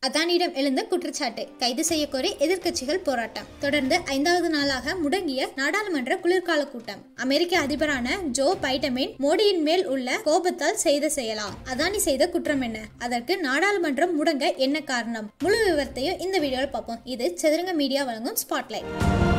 அதானியிடம் எழுந்த குற்றச்சாட்டு, கைது செய்ய கோரி எதிர்க்கட்சிகள் போராட்டம். தொடர்ந்து 5வது நாளாக முடங்கிய நாடாளுமன்ற குளிர்கால கூட்டம். அமெரிக்க அதிபரான ஜோ பைடன் மோடியின் மேல் உள்ள கோபத்தால் செய்த செயலா? அதானி செய்த குற்றம் என்ன? அதற்கு நாடாளுமன்றம் முடங்க என்ன காரணம்? முழு விவரத்தையும் இந்த வீடியோவில் பார்ப்போம். இது சதுரங்க மீடியா வழங்கும் ஸ்பாட்லைட்.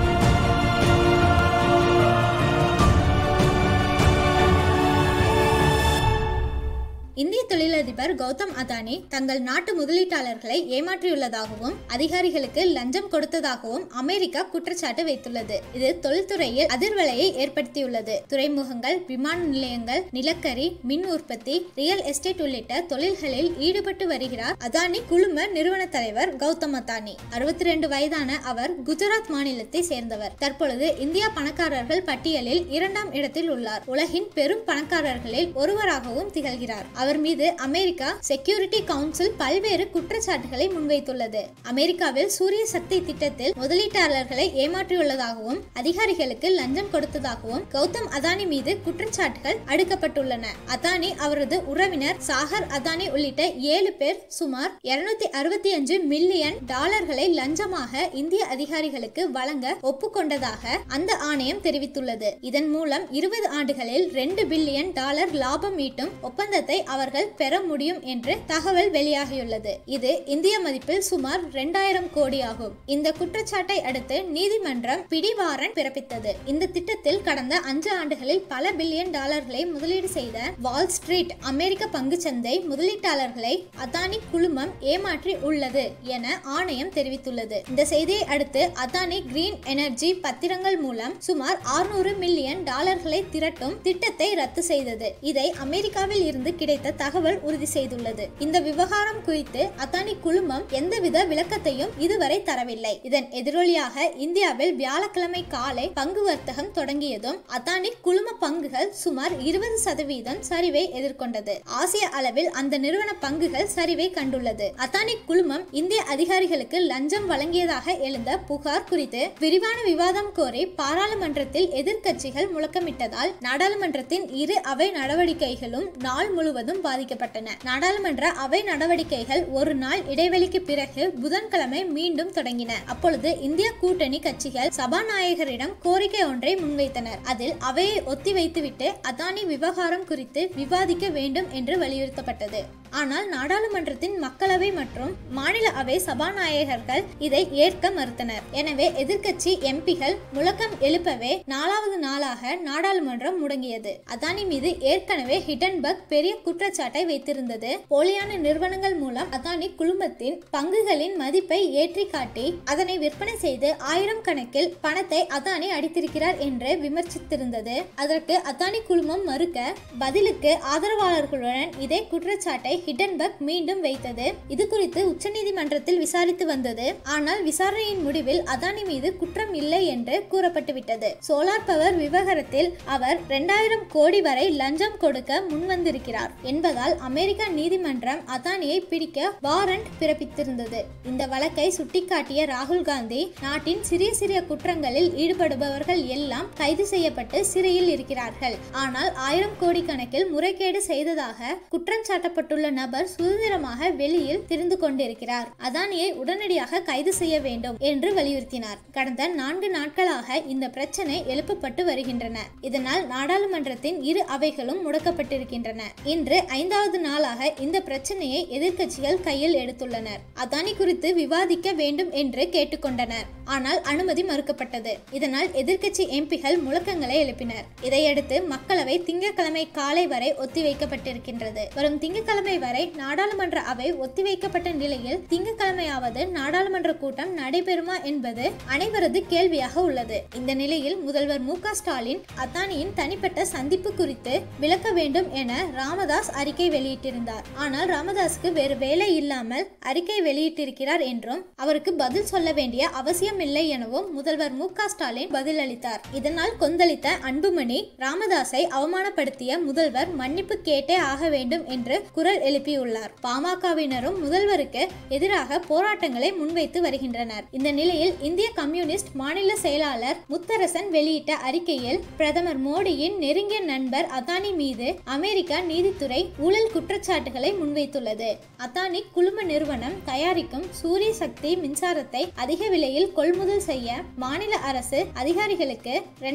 இந்திய தொழிலதிபர் கௌதம் அதானி தங்கள் நாட்டு முதலீட்டாளர்களை ஏமாற்றியுள்ளதாகவும் அதிகாரிகளுக்கு லஞ்சம் கொடுத்ததாகவும் அமெரிக்கா குற்றச்சாட்டு வைத்துள்ளது. இது தொழில்துறையில் அதிர்வலையை ஏற்படுத்தியுள்ளது. துறைமுகங்கள், விமான நிலையங்கள், நிலக்கரி, மின் உற்பத்தி, ரியல் எஸ்டேட் உள்ளிட்ட தொழில்களில் ஈடுபட்டு வருகிறார் அதானி குழும நிறுவன தலைவர் கௌதம் அதானி. 62 வயதான அவர் குஜராத் மாநிலத்தை சேர்ந்தவர். தற்பொழுது இந்தியா பணக்காரர்கள் பட்டியலில் 2ஆம் இடத்தில் உள்ளார். உலகின் பெரும் பணக்காரர்களில் ஒருவராகவும் திகழ்கிறார். அவர் மீது அமெரிக்கா செக்யூரிட்டி கவுன்சில் பல்வேறு குற்றச்சாட்டுகளை முன்வைத்துள்ளது. அமெரிக்காவில் சூரிய சக்தி திட்டத்தில் முதலீட்டாளர்களை ஏமாற்றியுள்ளதாகவும் அதிகாரிகளுக்கு லஞ்சம் கொடுத்ததாகவும் கௌதம் அதானி மீது குற்றச்சாட்டுகள் அடுக்கப்பட்டுள்ளன. அதானி, அவரது உறவினர் சாகர் அதானி உள்ளிட்ட 7 பேர் சுமார் $265 மில்லியன் லஞ்சமாக இந்திய அதிகாரிகளுக்கு வழங்க ஒப்புக்கொண்டதாக அந்த ஆணையம் தெரிவித்துள்ளது. இதன் மூலம் 20 ஆண்டுகளில் $2 பில்லியன் லாபம் ஈட்டும் ஒப்பந்தத்தை அவர்கள் பெற முடியும் என்று தகவல் வெளியாகியுள்ளது. இது இந்திய மதிப்பில் சுமார் 2000 கோடி ஆகும். இந்த குற்றச்சாட்டை அடுத்து நீதிமன்றம் பிடிவாரண்ட் பிறப்பித்தது. இந்த திட்டத்தில் கடந்த 5 ஆண்டுகளில் பல பில்லியன் டாலர்களை முதலீடு செய்த வால் ஸ்ட்ரீட் அமெரிக்க பங்குச்சந்தை முதலீட்டாளர்களை அதானி குழுமம் ஏமாற்றி உள்ளது என ஆணையம் தெரிவித்துள்ளது. இந்த செய்தியை அடுத்து அதானி கிரீன் எனர்ஜி பத்திரங்கள் மூலம் சுமார் $600 மில்லியன் திரட்டும் திட்டத்தை ரத்து செய்தது. இதை அமெரிக்காவில் இருந்து கிடைத்த தகவல் உறுதி செய்துள்ளது. இந்த விவகாரம் குறித்து அதானி குழுமம் எந்தவித விளக்கத்தையும் இதுவரை தரவில்லை. இதன் எதிரொலியாக இந்தியாவில் வியாழக்கிழமை காலை பங்கு வர்த்தகம் தொடங்கியதும் அதானி குழும பங்குகள் சுமார் 20% சரிவை எதிர்கொண்டது. ஆசிய அளவில் அந்த நிறுவன பங்குகள் சரிவை கண்டுள்ளது. அதானி குழுமம் இந்திய அதிகாரிகளுக்கு லஞ்சம் வழங்கியதாக எழுந்த புகார் குறித்து விரிவான விவாதம் கோரி பாராளுமன்றத்தில் எதிர்க்கட்சிகள் முழக்கமிட்டதால் நாடாளுமன்றத்தின் இரு அவை நடவடிக்கைகளும் நாள் முழுவதும் பாதிக்கப்பட்டன. நாடாளுமன்ற அவை நடவடிக்கைகள் ஒரு நாள் இடைவெளிக்கு பிறகு புதன்கிழமை மீண்டும் தொடங்கின. அப்பொழுது இந்திய கூட்டணி கட்சிகள் சபாநாயகரிடம் கோரிக்கை ஒன்றை முன்வைத்தனர். அதில் அவையை ஒத்திவைத்துவிட்டு அதானி விவகாரம் குறித்து விவாதிக்க வேண்டும் என்று வலியுறுத்தப்பட்டது. ஆனால் நாடாளுமன்றத்தின் மக்களவை மற்றும் மாநில அவை சபாநாயகர்கள் இதை ஏற்க மறுத்தனர். எனவே எதிர்க்கட்சி எம்பிகள் முழக்கம் எழுப்பவே 4வது நாளாக நாடாளுமன்றம் முடங்கியது. அதானி மீது ஏற்கனவே ஹிண்டன்பர்க் பெரிய குற்றச்சாட்டை வைத்திருந்தது. போலியான நிறுவனங்கள் மூலம் அதானி குழுமத்தின் பங்குகளின் மதிப்பை ஏற்றி காட்டி அதனை விற்பனை செய்து 1000 கணக்கில் பணத்தை அதானி அடித்திருக்கிறார் என்று விமர்சித்திருந்தது. அதற்கு அதானி குழுமம் மறுக்க பதிலுக்கு ஆதரவாளர்களுடன் இதே குற்றச்சாட்டை ஹிண்டன்பர்க் மீண்டும் வைத்தது. இது குறித்து உச்சநீதிமன்றத்தில் விசாரித்து வந்தது. ஆனால் விசாரணையின் முடிவில் அதானி மீது குற்றம் இல்லை என்று கூறப்பட்டுவிட்டது. சோலார் பவர் விவகாரத்தில் அவர் 2000 கோடி வரை லஞ்சம் கொடுக்க முன்வந்திருக்கிறார் என்பதால் அமெரிக்க நீதிமன்றம் அதானியை பிடிக்க வாரண்ட் பிறப்பித்திருந்தது. இந்த வழக்கை சுட்டிக்காட்டிய ராகுல் காந்தி, நாட்டின் சிறிய சிறிய குற்றங்களில் ஈடுபடுபவர்கள் எல்லாம் கைது செய்யப்பட்டு சிறையில் இருக்கிறார்கள். ஆனால் 1000 கோடி கணக்கில் முறைகேடு செய்ததாக குற்றம் சாட்டப்பட்டுள்ள நபர் சுதந்திரமாக வெளியில் திரிந்து கொண்டிருக்கிறார். அதானியை உடனடியாக கைது செய்ய வேண்டும் என்று வலியுறுத்தினார். கடந்த 4 நாட்களாக இந்த பிரச்சனை எழுப்பப்பட்டு வருகின்றன. இதனால் நாடாளுமன்றத்தின் இரு அவைகளும் முடக்கப்பட்டிருக்கின்றன. இன்று 5வது நாளாக இந்த பிரச்சனையை எதிர்க்கட்சிகள் கையில் எடுத்துள்ளனர். அதானி குறித்து விவாதிக்க வேண்டும் என்று கேட்டுக்கொண்டனர். ஆனால் அனுமதி மறுக்கப்பட்டது. இதனால் எதிர்க்கட்சி எம்பிகள் முழக்கங்களை எழுப்பினர். இதையடுத்து மக்களவை திங்கட்கிழமை காலை வரை ஒத்திவைக்கப்பட்டிருக்கின்றது. வரும் திங்கட்கிழமை வரை நாடாளுமன்ற அவை ஒத்திவைக்கப்பட்ட நிலையில் திங்கட்கிழமையாவது நாடாளுமன்ற கூட்டம் நடைபெறுமா என்பது அனைவரது கேள்வியாக உள்ளது. இந்த நிலையில் முதல்வர் மு.க. ஸ்டாலின் அதானியின் தனிப்பட்ட சந்திப்பு குறித்து விளக்க வேண்டும் என ராமதாஸ் அறிக்கை வெளியிட்டிருந்தார். ஆனால் ராமதாஸுக்கு வேறு வேலை இல்லாமல் அறிக்கை வெளியிட்டிருக்கிறார் என்றும் அவருக்கு பதில் சொல்ல வேண்டிய அவசியம் இல்லை எனவும் முதல்வர் மு.க. ஸ்டாலின் பதில் அளித்தார். இதனால் கொந்தளித்த அன்புமணி ராமதாஸை அவமானப்படுத்திய முதல்வர் மன்னிப்பு கேட்டே ஆக வேண்டும் என்று குரல் எழுப்பியுள்ளார். பாமகவினரும் முதல்வருக்கு எதிராக போராட்டங்களை முன்வைத்து வருகின்றனர். இந்த நிலையில் இந்திய கம்யூனிஸ்ட் மாநில செயலாளர் முத்தரசன் வெளியிட்ட அறிக்கையில் பிரதமர் மோடியின் நெருங்கிய நண்பர் அதானி மீது அமெரிக்கா நீதித்துறை ஊழல் குற்றச்சாட்டுகளை முன்வைத்துள்ளது. அதானி குழும நிறுவனம் தயாரிக்கும் சூரிய சக்தி மின்சாரத்தை அதிக விலையில் கொள்முதல் செய்ய மாநில அரசு அதிகாரிகளுக்கு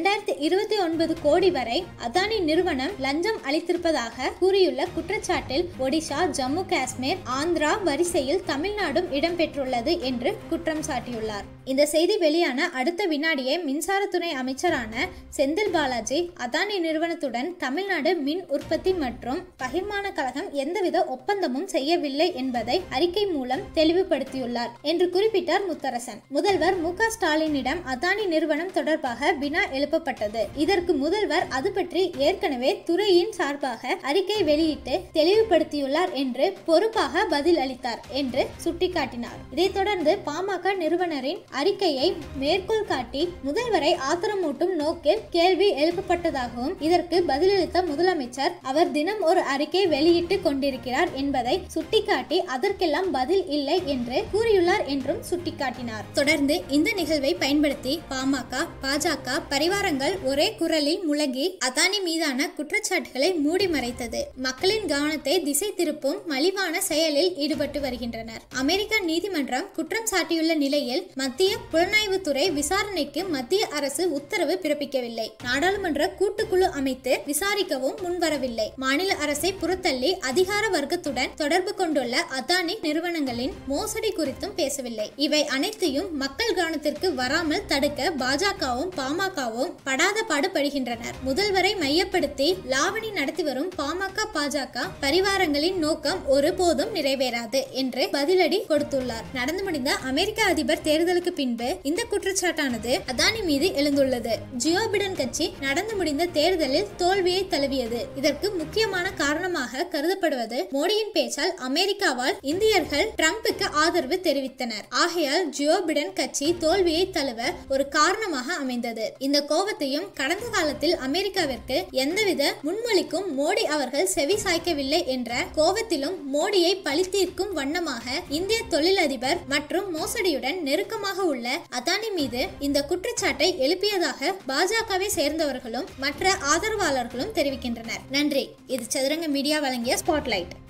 2029 கோடி வரை அதானி நிறுவனம் லஞ்சம் அளித்திருப்பதாக கூறியுள்ள குற்றச்சாட்டில் ஒடிஷா, ஜம்மு காஷ்மீர், ஆந்திரா வரிசையில் தமிழ்நாடும் இடம்பெற்றுள்ளது என்று குற்றம் சாட்டியுள்ளார். இந்த செய்தி வெளியான அடுத்த வினாடியே மின்சாரத்துறை அமைச்சரான செந்தில் பாலாஜி அதானி நிறுவனத்துடன் தமிழ்நாடு மின் உற்பத்தி மற்றும் பகிர்மான கழகம் எந்தவித ஒப்பந்தமும் செய்யவில்லை என்பதை அறிக்கை மூலம் தெளிவுபடுத்தியுள்ளார் என்று குறிப்பிட்டார் முத்தரசன். முதல்வர் மு.க. ஸ்டாலினிடம் அதானி நிறுவனம் தொடர்பாக வினா எழுப்பப்பட்டது. இதற்கு முதல்வர் அது பற்றி ஏற்கனவே துறையின் சார்பாக அறிக்கை வெளியிட்டு தெளிவுபடுத்தியுள்ளார் என்று பொறுப்பாக பதில் அளித்தார் என்று சுட்டிக்காட்டினார். இதைத் தொடர்ந்து பாமக நிறுவனரின் அறிக்கையை மேற்கோள் காட்டி முதல்வரை ஆத்திரமூட்டும் நோக்கில் கேள்வி எழுப்பப்பட்டதாகவும் இதற்கு பதிலளித்த முதலமைச்சர் அவர் தினம் ஒரு அறிக்கை வெளியிட்டு கொண்டிருக்கிறார் என்பதை சுட்டிக்காட்டி அதற்கெல்லாம் பதில் இல்லை என்று கூறியுள்ளார் என்றும் சுட்டிக்காட்டினார். தொடர்ந்து இந்த நிகழ்வை பயன்படுத்தி பாமக, பாஜக பரிவாரங்கள் ஒரே குரலில் முழங்கி அதானி மீதான குற்றச்சாட்டுகளை மூடி மறைத்தது. மக்களின் கவனத்தை திசை திருப்பும் மலிவான செயலில் ஈடுபட்டு வருகின்றனர். அமெரிக்க நீதிமன்றம் குற்றம் சாட்டியுள்ள நிலையில் மத்திய புலனாய்வுத்துறை விசாரணைக்கு மத்திய அரசு உத்தரவு பிறப்பிக்கவில்லை. நாடாளுமன்ற கூட்டுக்குழு அமைத்து விசாரிக்கவும் முன்வரவில்லை. மாநில அரசை புறத்தள்ளி அதிகார வர்க்கத்துடன் தொடர்பு கொண்டுள்ள அதானி நிறுவனங்களின் மோசடி குறித்தும் பேசவில்லை. இவை அனைத்தையும் மக்கள் கவனத்திற்கு வராமல் தடுக்க பாஜகவும் பாமகவும் படாத பாடுபடுகின்றனர். முதல்வரை மையப்படுத்தி லாவணி நடத்தி வரும் பாமக, பாஜக பரிவாரங்களின் நோக்கம் ஒருபோதும் நிறைவேறாது என்று பதிலடி கொடுத்துள்ளார். நடந்து முடிந்த அமெரிக்க அதிபர் தேர்தலுக்கு பின்பு இந்த குற்றச்சாட்டானது அதானி மீது எழுந்துள்ளது. ஜியோ பிடன் கட்சி நடந்து முடிந்த தேர்தலில் தோல்வியை தழுவியது. இதற்கு முக்கியமான காரணமாக கருதப்படுவது மோடியின் பேச்சால் அமெரிக்காவால் இந்தியர்கள் டிரம்புக்கு ஆதரவு தெரிவித்தனர். ஆகையால் ஜியோ பிடன் கட்சி தோல்வியை தழுவ ஒரு காரணமாக அமைந்தது. இந்த கோபத்தையும் கடந்த காலத்தில் அமெரிக்காவிற்கு எந்தவித முன்மொழிக்கும் மோடி அவர்கள் செவி சாய்க்கவில்லை என்ற கோபத்திலும் மோடியை பழி தீர்க்கும் வண்ணமாக இந்திய தொழிலதிபர் மற்றும் மோசடியுடன் நெருக்கமாக உள்ள அதானி மீது இந்த குற்றச்சாட்டை எழுப்பியதாக பாஜகவை சேர்ந்தவர்களும் மற்ற ஆதரவாளர்களும் தெரிவிக்கின்றனர். நன்றி. இது சதுரங்க மீடியா வழங்கிய ஸ்பாட்லைட்.